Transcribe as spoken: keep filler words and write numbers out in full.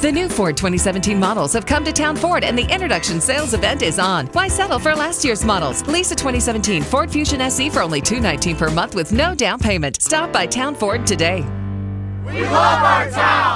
The new Ford twenty seventeen models have come to Towne Ford and the introduction sales event is on. Why settle for last year's models? Lease a twenty seventeen Ford Fusion S E for only two hundred nineteen dollars per month with no down payment. Stop by Towne Ford today. We love our town!